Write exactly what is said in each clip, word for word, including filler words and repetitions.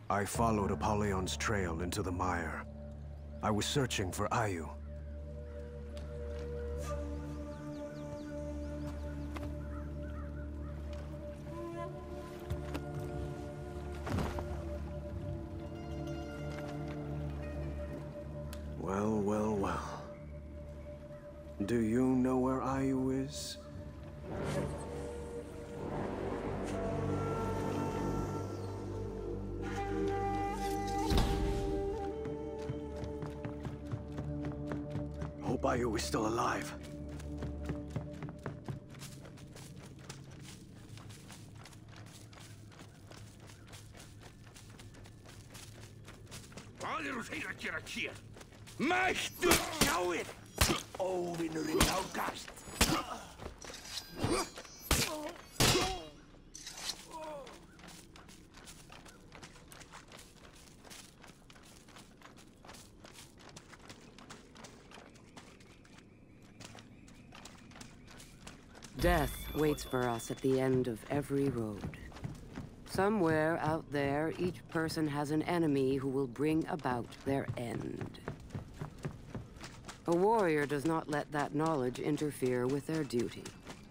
I followed Apollyon's trail into the mire. I was searching for Ayu. Well, well, well. Do you know where Ayu is? Hope Ayu is still alive. Mættu sjáið! Óvinurinn nálgast! Death waits for us at the end of every road. Somewhere out there, each person has an enemy who will bring about their end. A warrior does not let that knowledge interfere with their duty.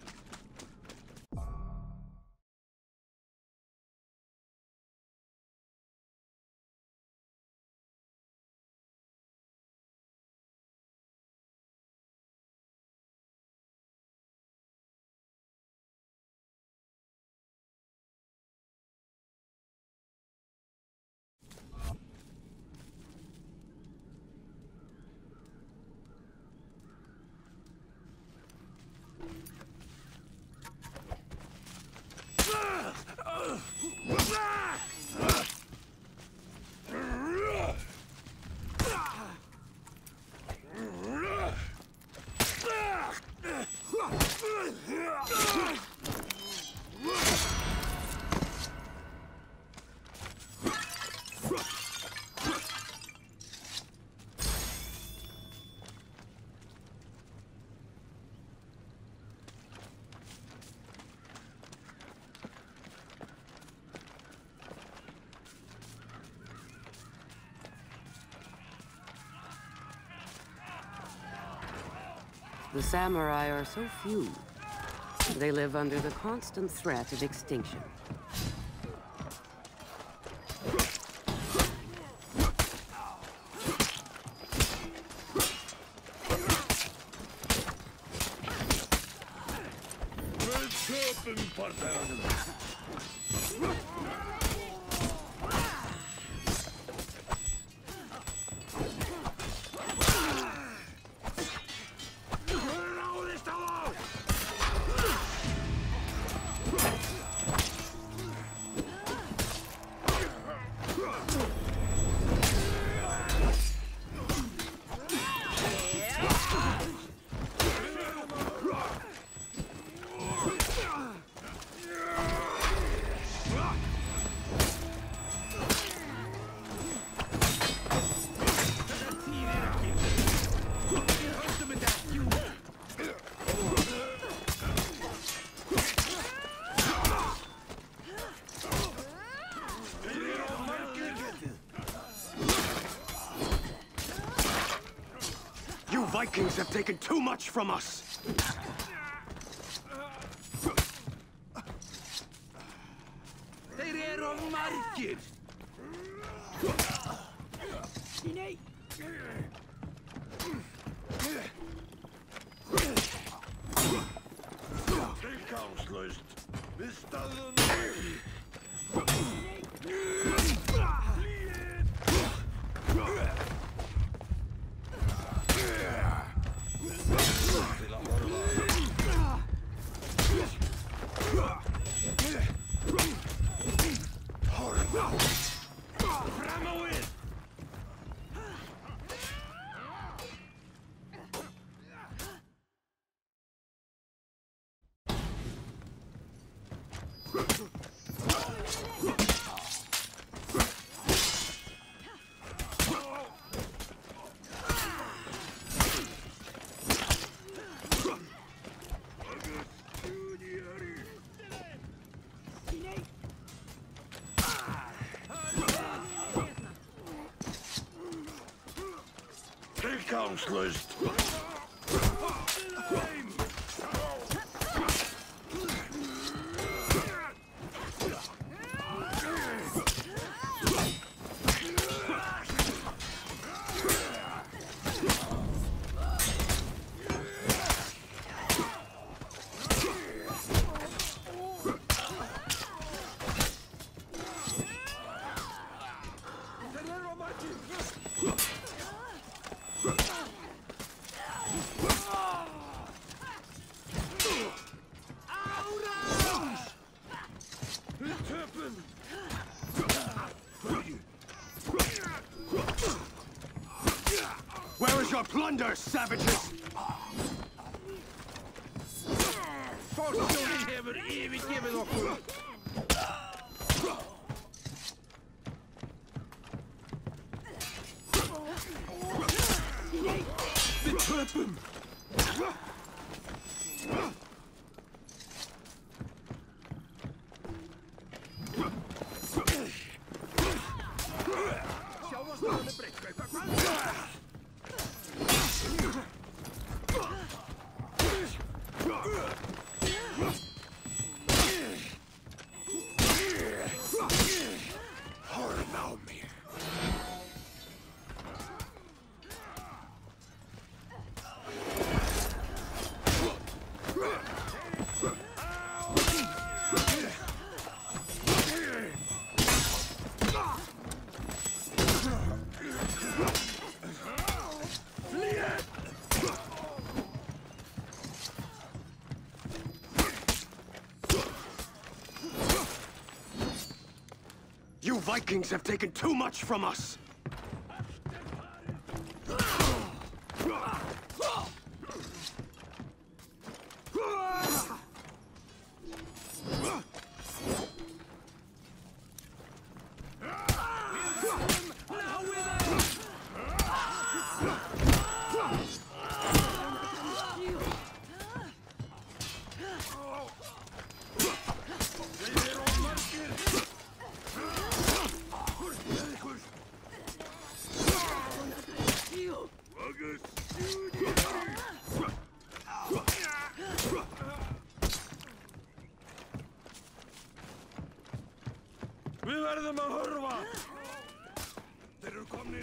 The samurai are so few. They live under the constant threat of extinction. Vikings have taken too much from us! Þeir eru margir! Nei! Tilgangslaust! Við stöðum ekki! Tilgangslöst. Where is your plunder, savages? Forstjóri hefur yfirgefið okkur. Við töpum. Sjávastaðan er breytt. You Vikings have taken too much from us! Við verðum að hörfa! Þeir eru komnir!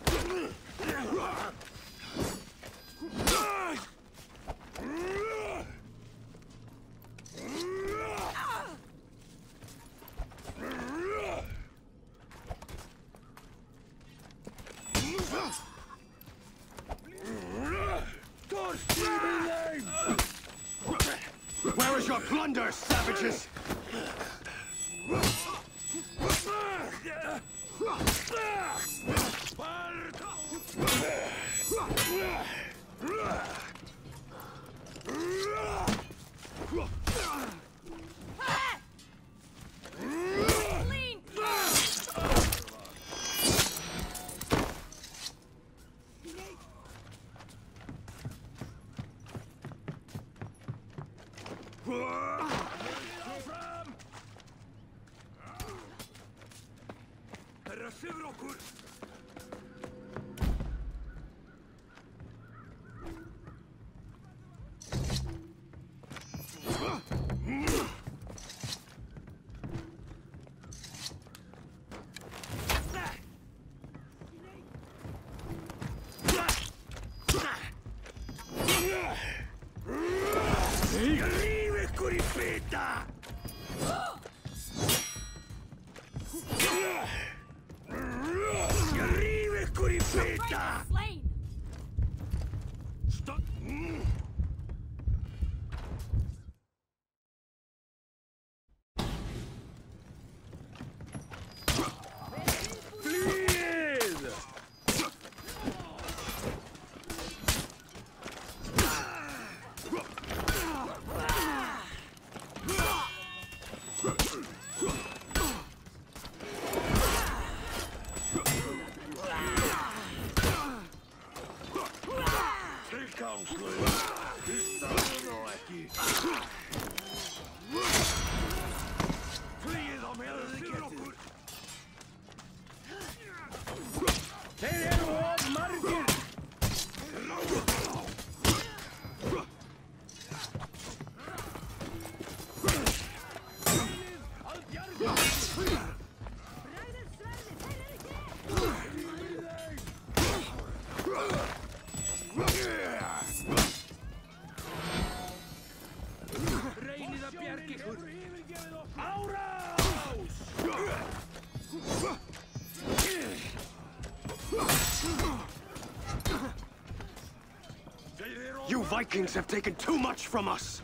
Where is your plunder, savages? Herra sigur okkur! Ríf ykkur í bita! Ég ríf ykkur í bita! Stopp! Flýð! Tilgangslöst! Hlustaðu nú ekki! Flýið á meðan þið getið! Þeir eru of margir! Vikings have taken too much from us!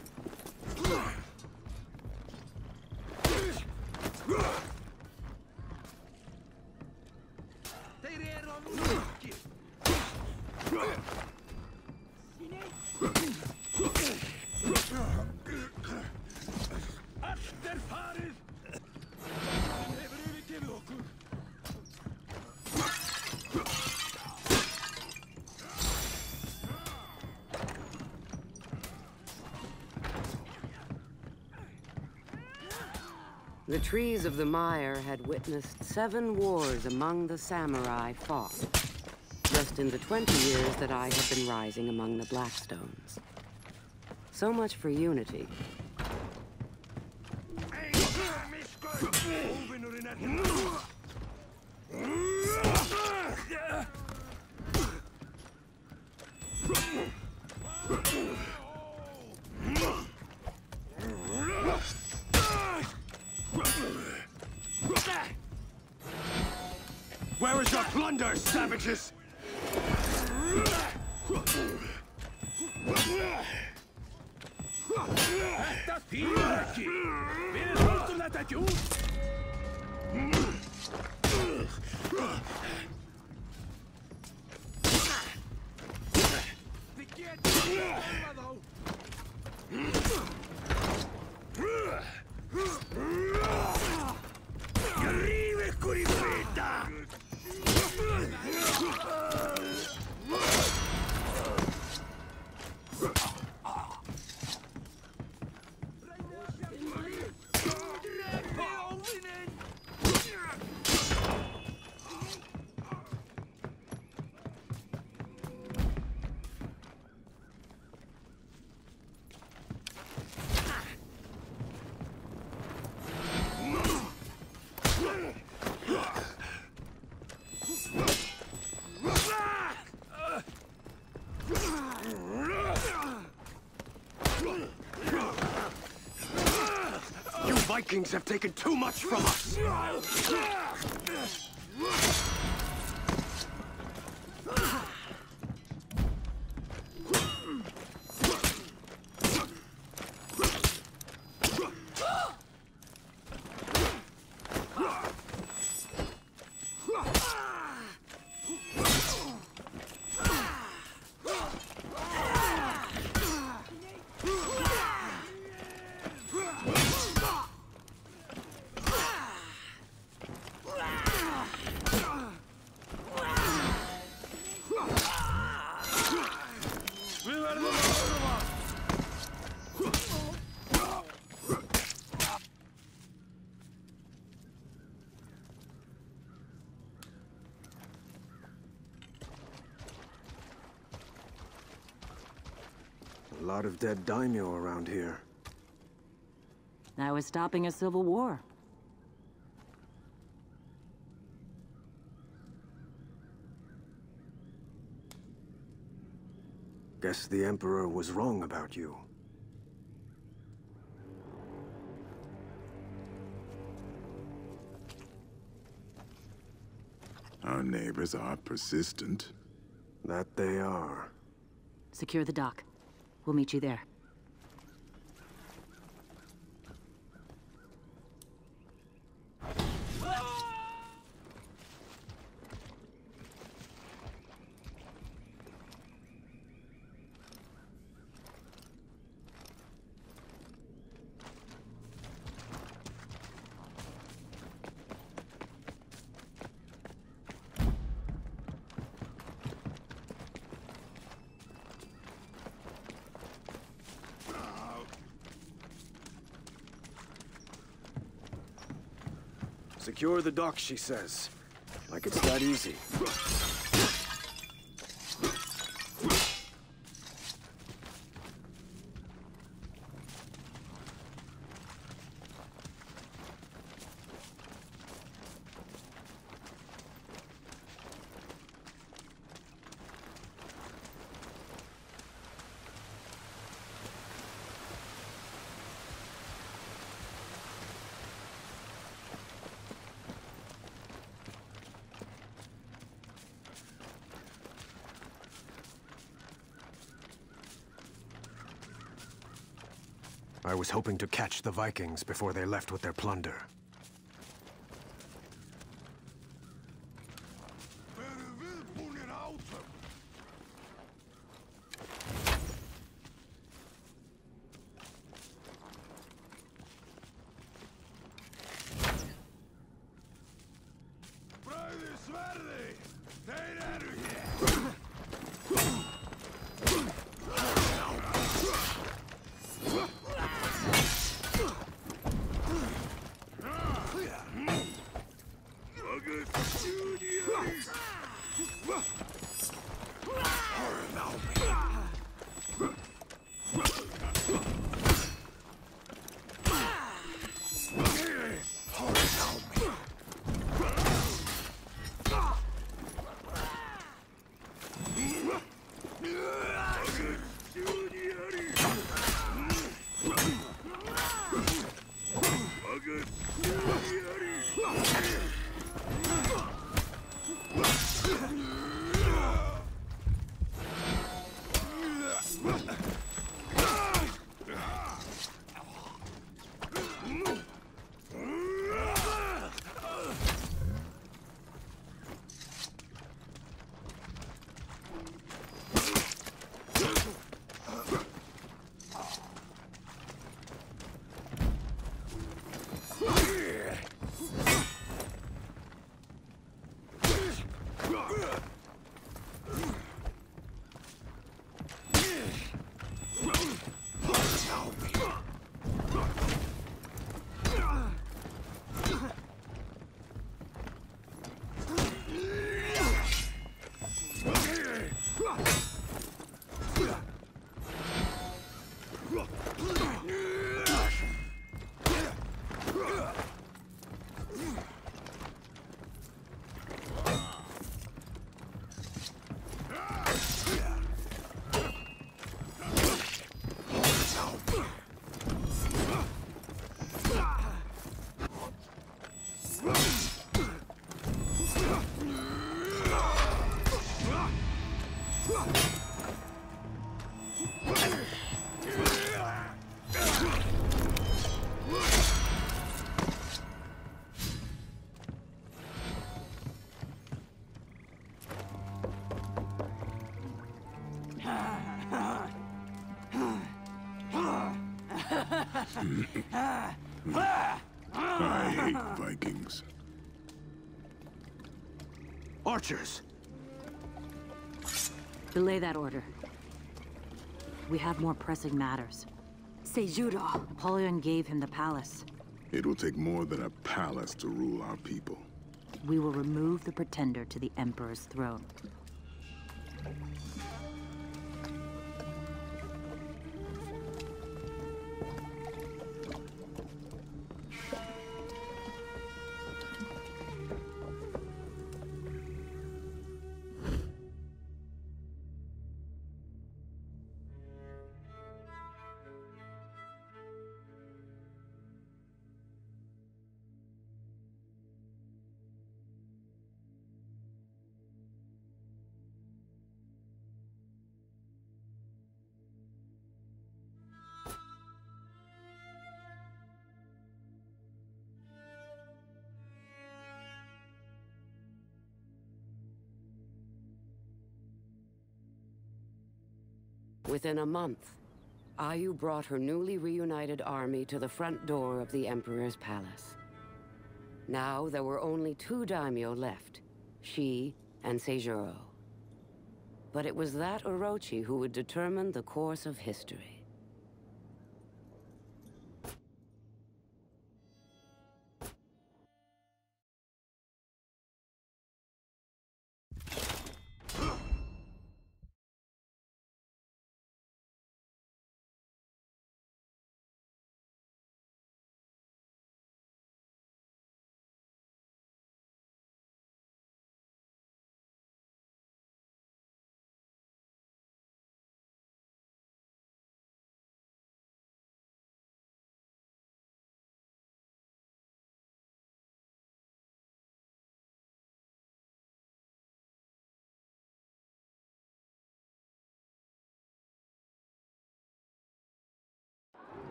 The trees of the mire had witnessed seven wars among the samurai fought, just in the twenty years that I had been rising among the Blackstones. So much for unity. Where is your plunder, savages? Vikings have taken too much from us! A lot of dead daimyo around here. That was stopping a civil war. Guess the Emperor was wrong about you. Our neighbors are persistent. That they are. Secure the dock. We'll meet you there. Secure the dock, she says. Like it's that easy. I was hoping to catch the Vikings before they left with their plunder. I hate Vikings. Archers! Delay that order. We have more pressing matters. Sejuro. Napoleon gave him the palace. It will take more than a palace to rule our people. We will remove the pretender to the Emperor's throne. Within a month, Ayu brought her newly reunited army to the front door of the Emperor's palace. Now there were only two daimyo left, she and Seijuro. But it was that Orochi who would determine the course of history.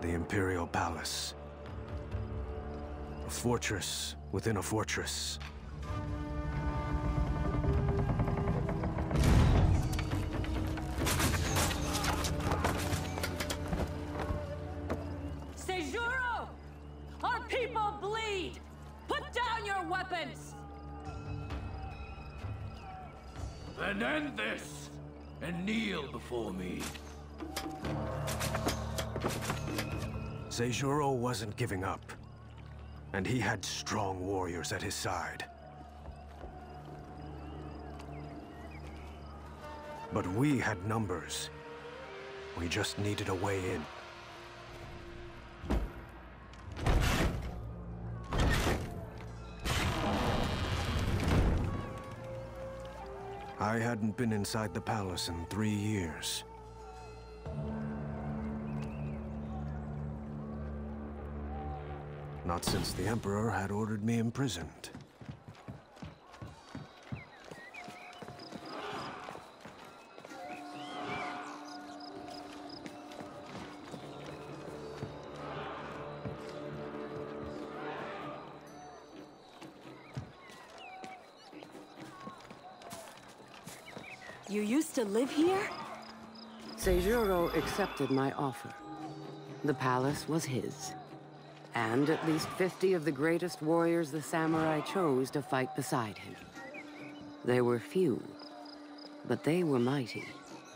The Imperial Palace. A fortress within a fortress. Seijuro! Our people bleed! Put down your weapons! Then end this, and kneel before me. Seijuro wasn't giving up, and he had strong warriors at his side. But we had numbers. We just needed a way in. I hadn't been inside the palace in three years. Not since the Emperor had ordered me imprisoned. You used to live here? Seijuro accepted my offer. The palace was his. And at least fifty of the greatest warriors the samurai chose to fight beside him. They were few, but they were mighty.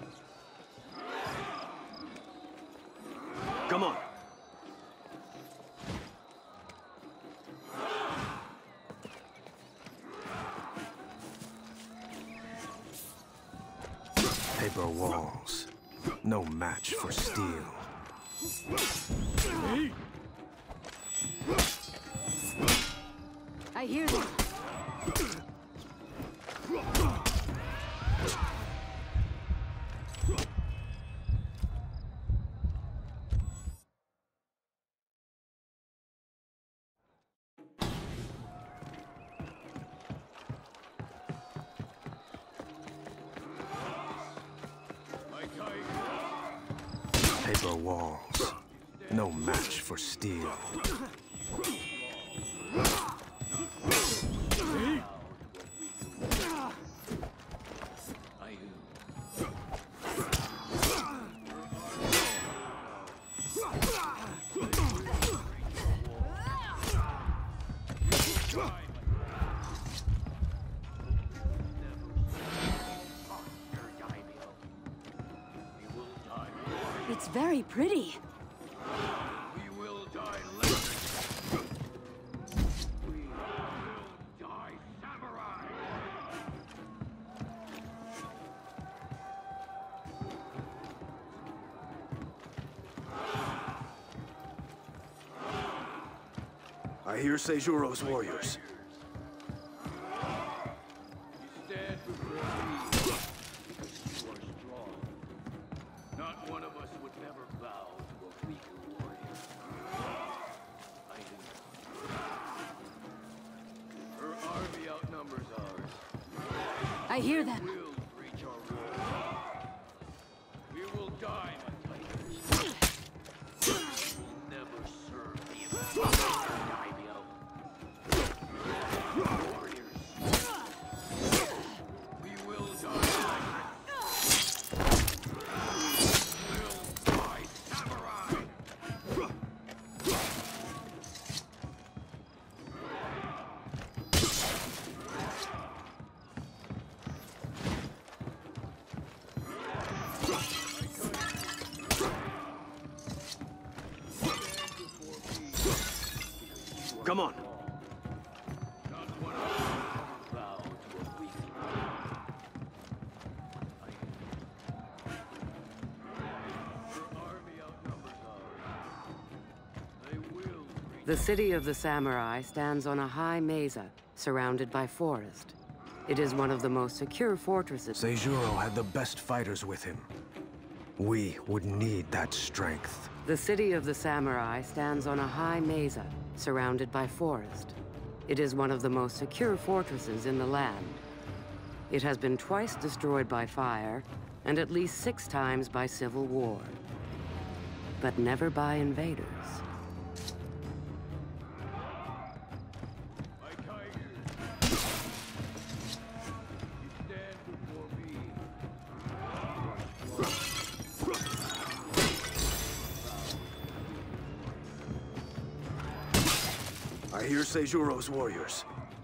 Come on! Paper walls. No match for steel. I hear them. Paper walls. No match for steel. It's very pretty. We will die later. We will die samurai. I hear Seijuro's warriors. You stand before me because you are strong. Not one of us would never bow to a weaker warrior. I do. Her army outnumbers ours. I hear them. We will reach our wall. We will die, my titans. We will never serve the Imperial daimyo. Warriors. We will die. We will die samurai. Come on! Not one of us will bow to a weak warrior. Her army outnumbers ours. They will reach. The city of the samurai stands on a high mesa, surrounded by forest. It is one of the most secure fortresses. Seijuro had the best fighters with him. We would need that strength. The city of the samurai stands on a high mesa, surrounded by forest. It is one of the most secure fortresses in the land. It has been twice destroyed by fire, and at least six times by civil war. but never by invaders. My tigers, you stand before me. I hear Seijuro's warriors.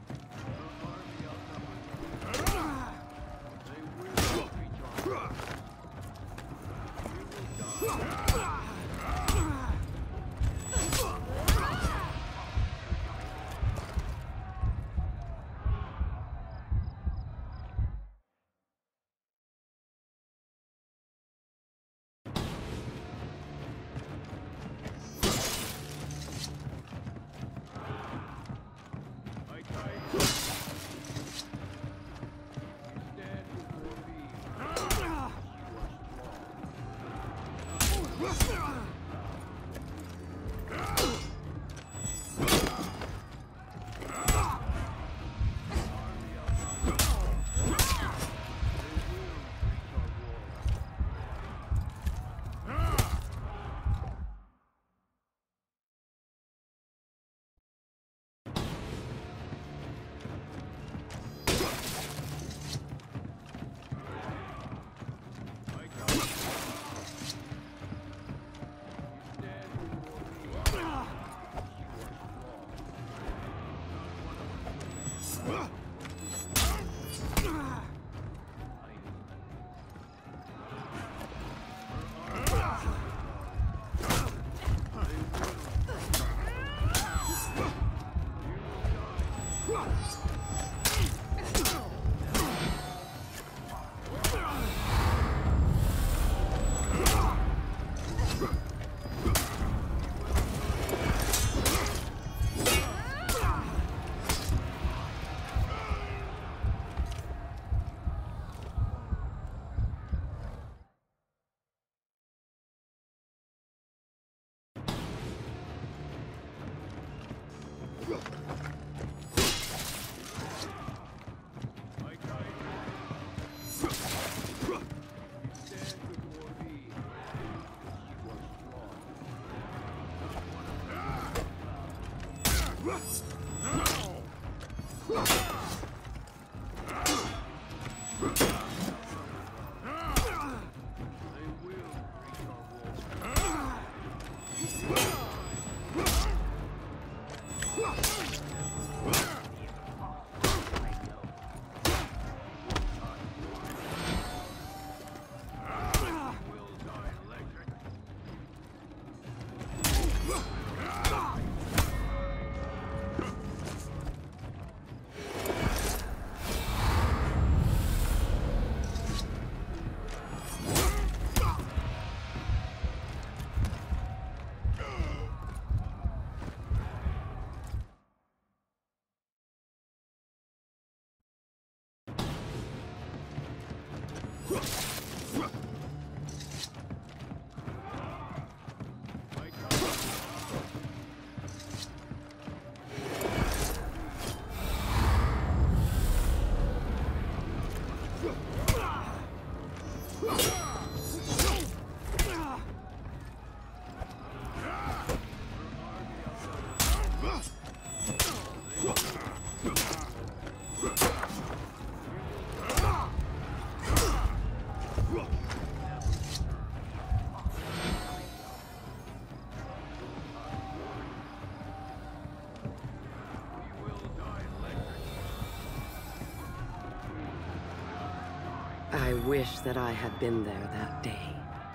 I wish that I had been there that day.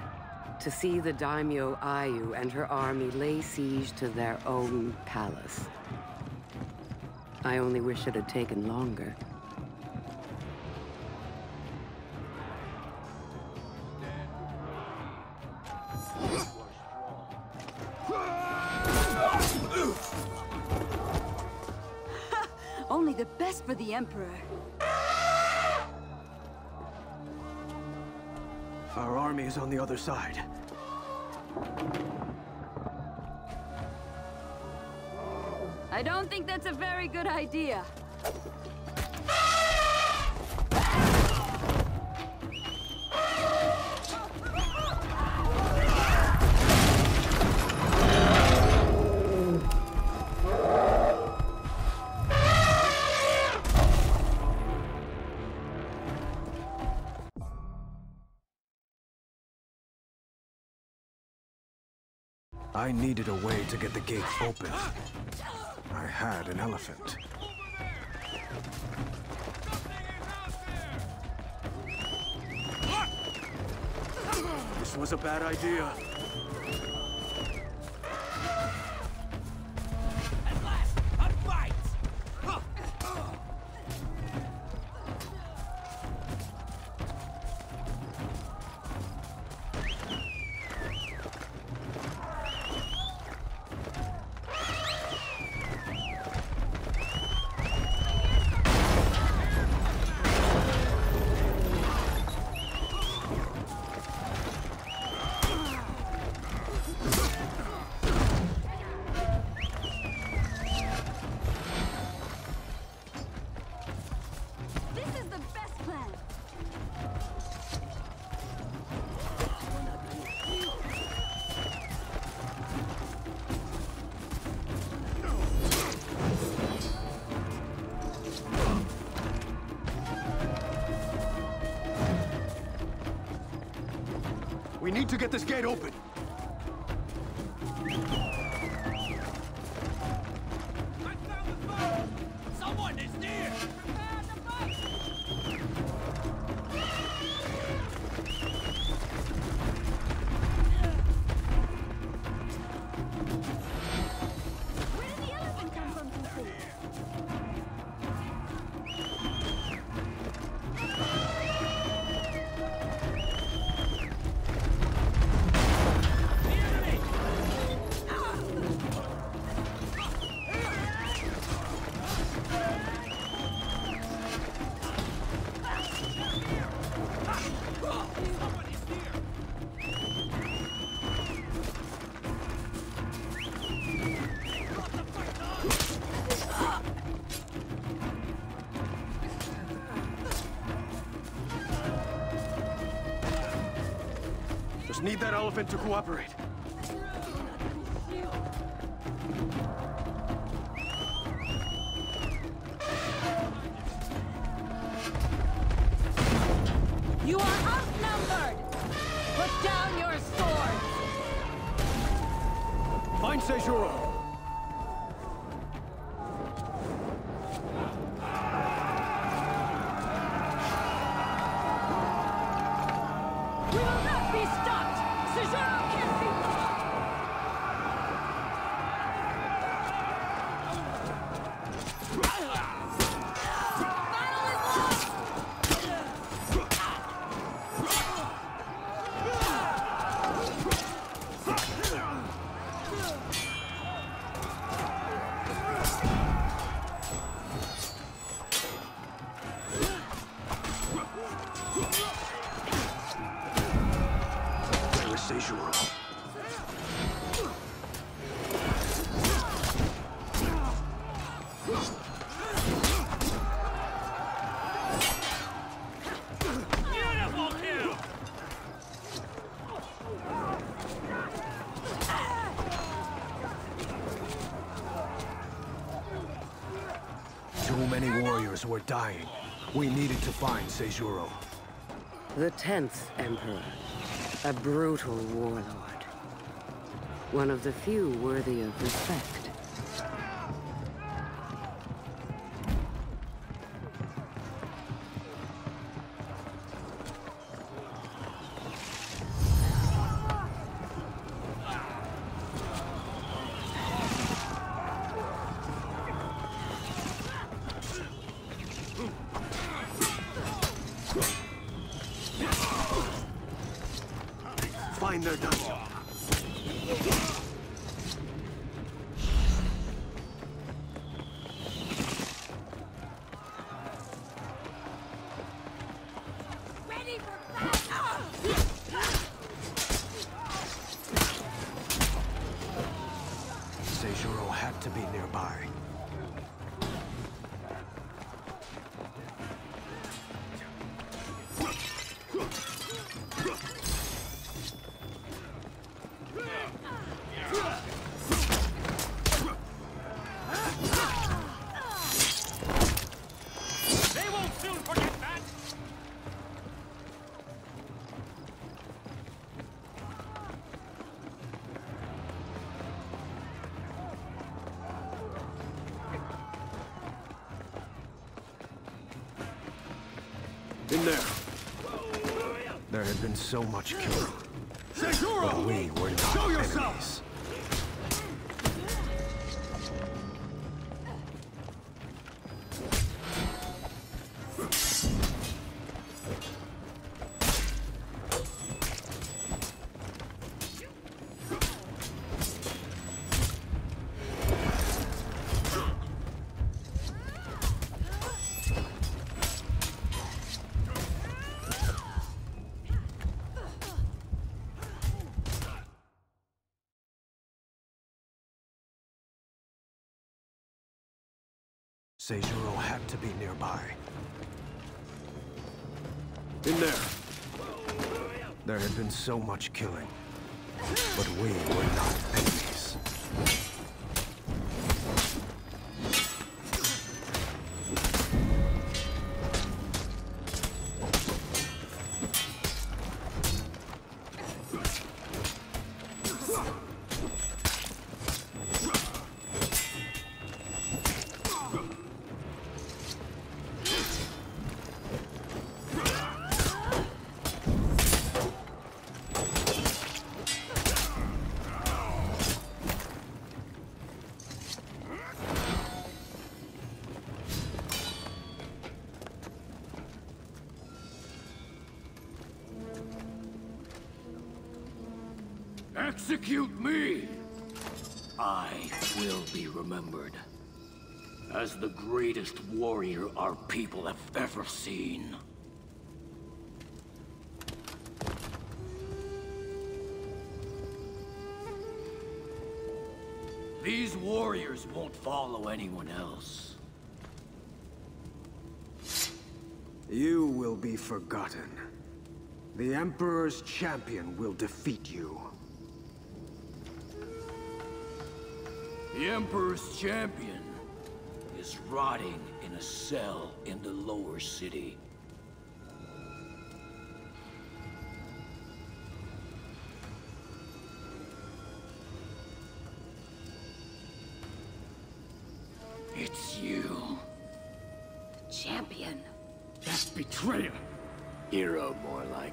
To see the daimyo Ayu and her army lay siege to their own palace. I only wish it had taken longer. Only the best for the Emperor. Our army is on the other side. I don't think that's a very good idea. I needed a way to get the gate open. I had an elephant. This was a bad idea. At last, a fight! We need to get this gate open. Someone is near! Prepare to fight! Where did the elephant come from, Tutu? Just need that elephant to cooperate. You are outnumbered! Put down your swords! Find Seijuro. We will not be stopped! Seijuro can't be lost! Battle is lost! Where is Seijuro? Beautiful kill! Too many warriors were dying. We needed to find Seijuro. The tenth Emperor. A brutal warlord. One of the few worthy of respect. Find their dungeon. Ready for battle! Seijuro had to be nearby. They won't soon forget that! In there. There had been so much killing. But we were not Show enemies. yourself! Seijuro had to be nearby. In there. There had been so much killing. But we were not enemies. Execute me! I will be remembered as the greatest warrior our people have ever seen. These warriors won't follow anyone else. You will be forgotten. The Emperor's champion will defeat you. The Emperor's champion is rotting in a cell in the lower city. It's you. Champion. That betrayer. Hero, more like.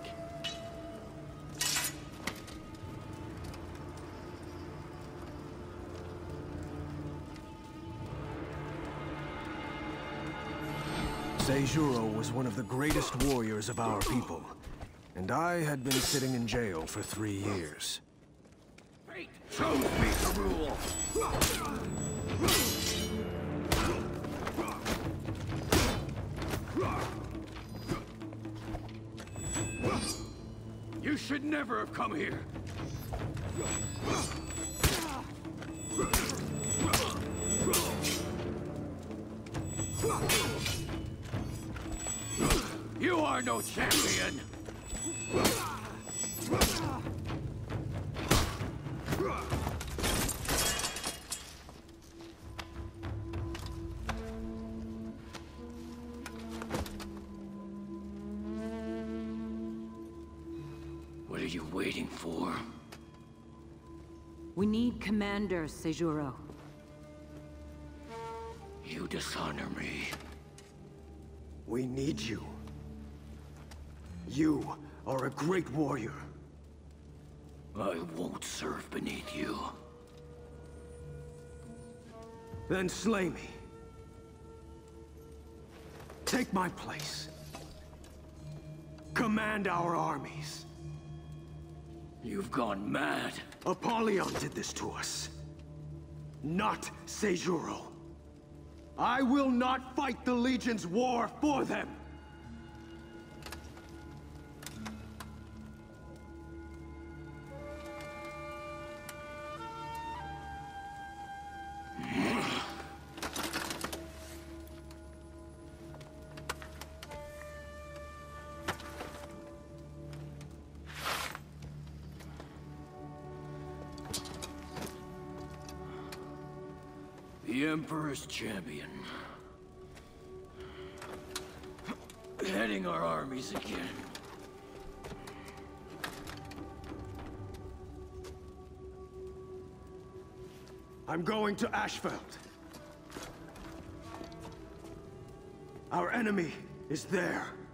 Seijuro was one of the greatest warriors of our people, and I had been sitting in jail for three years. Fate chose me to rule. You should never have come here. You are no champion! What are you waiting for? We need commanders, Seijuro. You dishonor me. We need you. You are a great warrior. I won't serve beneath you. Then slay me. Take my place. Command our armies. You've gone mad. Apollyon did this to us. Not Seijuro. I will not fight the Legion's war for them! The Emperor's champion. Heading our armies again. I'm going to Ashfeld. Our enemy is there.